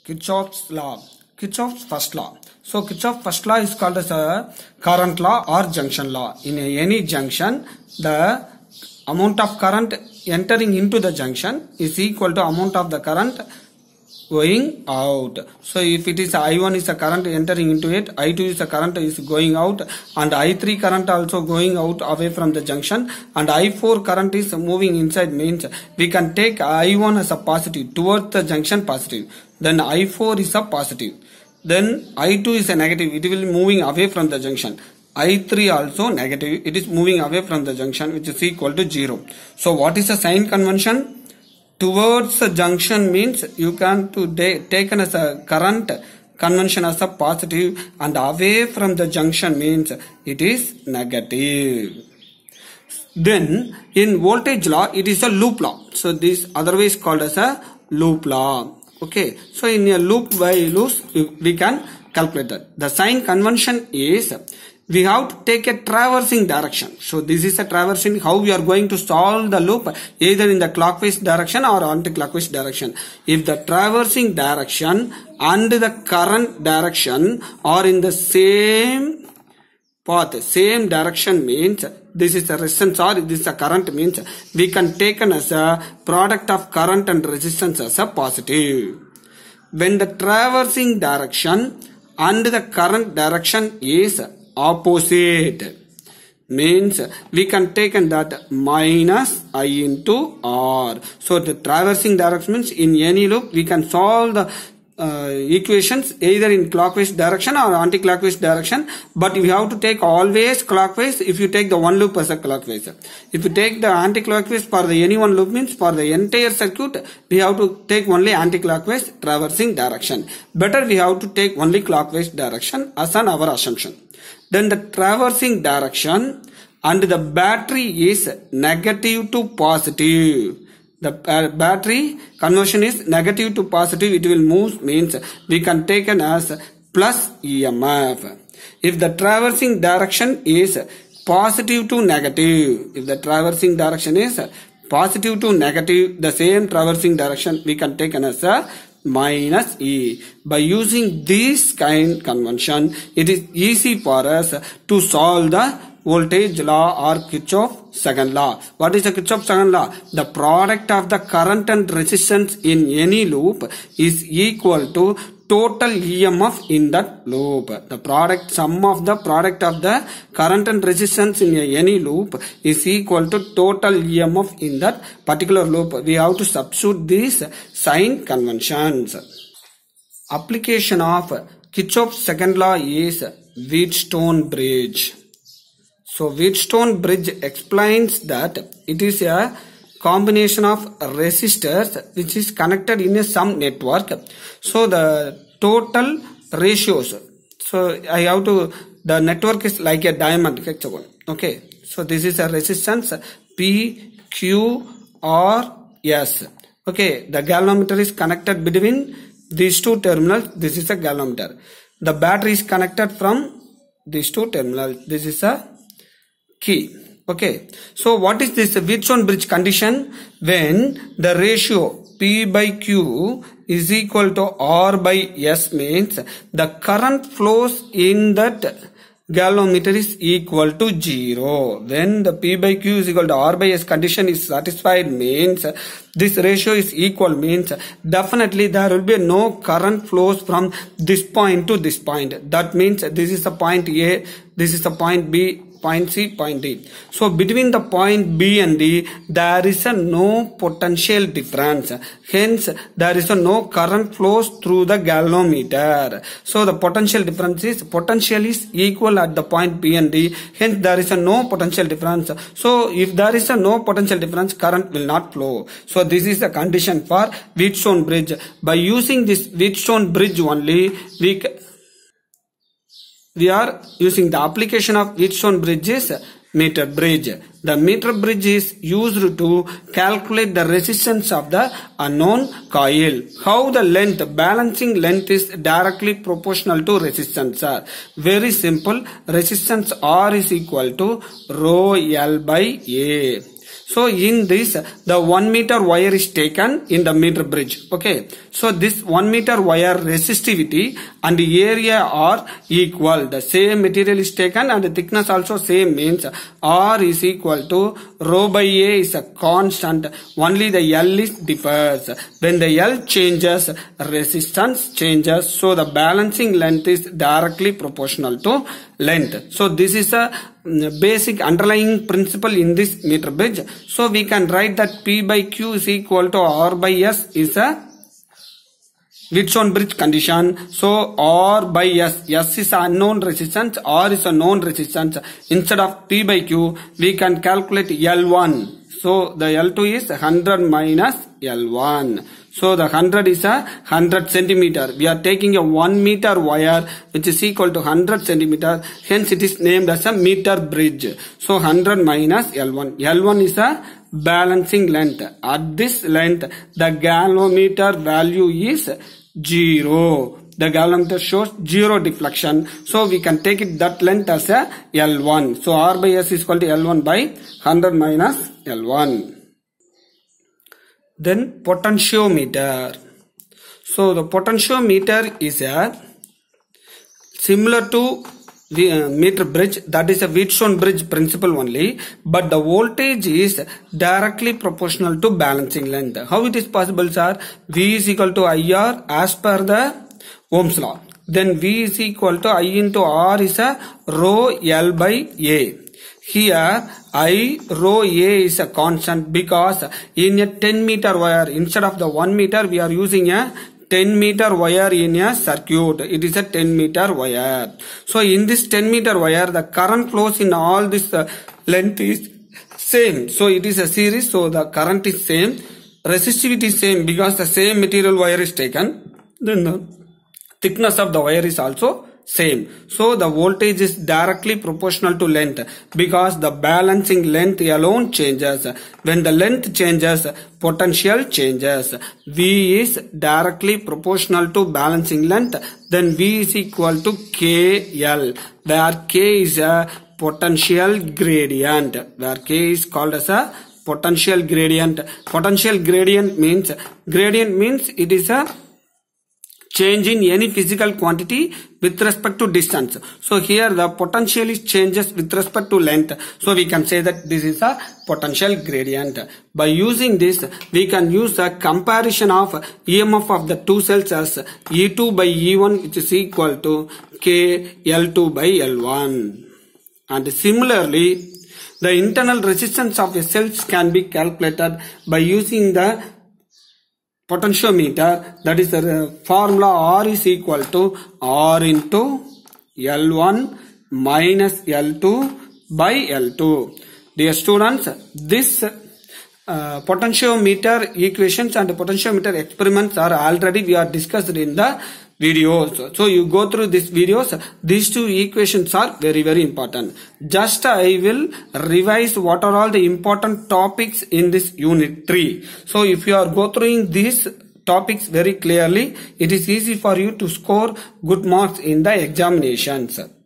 Kirchhoff's law. Kirchhoff's first law. So Kirchhoff's first law is called as a current law or junction law. In any junction, the amount of current entering into the junction is equal to amount of the current going out. So if it is I1 is a current entering into it, I2 is a current is going out, and I3 current also going out away from the junction, and I4 current is moving inside, means we can take I1 as a positive towards the junction positive, then I4 is a positive, then I2 is a negative, it will be moving away from the junction. I3 also negative, it is moving away from the junction, which is equal to 0. So what is the sign convention? Towards the junction means you can to taken as a current convention as a positive, and away from the junction means it is negative. Then in voltage law it is a loop law. So this otherwise called as a loop law. Okay. So in a loop by loop we can calculate that. The sign convention is we have to take a traversing direction. So this is a traversing, how we are going to solve the loop, either in the clockwise direction or anti-clockwise direction. If the traversing direction and the current direction are in the same path, same direction, means this is a resistance or this is a current, means we can take as a product of current and resistance as a positive. When the traversing direction and the current direction is opposite, means we can take that minus I into R. So the traversing direction means in any loop we can solve the equations either in clockwise direction or anti-clockwise direction, but we have to take always clockwise if you take the one loop as a clockwise. If you take the anti-clockwise for the any one loop, means for the entire circuit we have to take only anti-clockwise traversing direction. Better we have to take only clockwise direction as an our assumption. Then the traversing direction and the battery is negative to positive. The battery conversion is negative to positive, it will move, means we can take it as plus EMF. If the traversing direction is positive to negative, if the traversing direction is positive to negative, the same traversing direction we can take as a minus E. By using this kind convention, it is easy for us to solve the voltage law or Kirchhoff's second law. What is the Kirchhoff's second law? The product of the current and resistance in any loop is equal to total EMF in that loop. The product, sum of the product of the current and resistance in any loop is equal to total EMF in that particular loop. We have to substitute these sign conventions. Application of Kirchhoff's second law is Wheatstone bridge. So Wheatstone bridge explains that it is a combination of resistors which is connected in some network. So the total ratios, so I have to, the network is like a diamond. Okay, so this is a resistance P, Q or S. Okay, the galvanometer is connected between these two terminals. This is a galvanometer. The battery is connected from these two terminals. This is a key. Okay, so what is this Wheatstone bridge condition? When the ratio P by Q is equal to R by S, means the current flows in that galvanometer is equal to 0. When the P by Q is equal to R by S condition is satisfied, means this ratio is equal, means definitely there will be no current flows from this point to this point. That means this is a point A, this is a point B, point C, point D. So between the point B and D there is a no potential difference. Hence there is a no current flows through the galvanometer. So the potential difference is, potential is equal at the point B and D. Hence there is a no potential difference. So if there is a no potential difference, current will not flow. So this is the condition for Wheatstone bridge. By using this Wheatstone bridge only, we are using the application of Wheatstone bridge is meter bridge. The meter bridge is used to calculate the resistance of the unknown coil. How the length, balancing length is directly proportional to resistance R. Very simple. Resistance R is equal to rho L by A. So in this, the 1 meter wire is taken in the meter bridge. Okay. So this 1 meter wire resistivity and the area are equal. The same material is taken and the thickness also same, means R is equal to rho by A is a constant. Only the L is differs. When the L changes, resistance changes. So the balancing length is directly proportional to length. So this is a basic underlying principle in this meter bridge. So we can write that P by Q is equal to R by S is a Wheatstone bridge condition. So R by S, S is unknown resistance, R is a known resistance. Instead of P by Q, we can calculate L1. So the L2 is 100 minus L1. So the 100 is a 100 centimeter. We are taking a 1 meter wire which is equal to 100 centimeter. Hence it is named as a meter bridge. So 100 minus L1. L1 is a balancing length. At this length, the galvanometer value is 0. The galvanometer shows 0 deflection. So we can take it that length as a L1. So R by S is equal to L1 by 100 minus L1. Then potentiometer. So the potentiometer is a similar to the meter bridge, that is a Wheatstone bridge principle only, but the voltage is directly proportional to balancing length. How it is possible, sir? V is equal to IR as per the Ohm's law. Then V is equal to I into R is a rho L by A. Here I rho A is a constant because in a 10 meter wire, instead of the 1 meter, we are using a 10 meter wire in a circuit. It is a 10 meter wire. So in this 10 meter wire, the current flows in all this length is same. So it is a series. So the current is same. Resistivity is same because the same material wire is taken. Then the thickness of the wire is also same. So the voltage is directly proportional to length because the balancing length alone changes. When the length changes, potential changes. V is directly proportional to balancing length. Then V is equal to KL, where K is a potential gradient, where K is called as a potential gradient. Potential gradient means it is a change in any physical quantity with respect to distance. So here the potential is changes with respect to length. So we can say that this is a potential gradient. By using this, we can use a comparison of EMF of the two cells as E2 by E1, which is equal to K L2 by L1. And similarly, the internal resistance of the cells can be calculated by using the potentiometer. That is the formula R is equal to R into L1 minus L2 by L2. Dear students, this potentiometer equations and potentiometer experiments are already we are discussed in the videos. So you go through these videos. These two equations are very, very important. Just I will revise what are all the important topics in this unit 3. So if you are go through these topics very clearly, it is easy for you to score good marks in the examinations.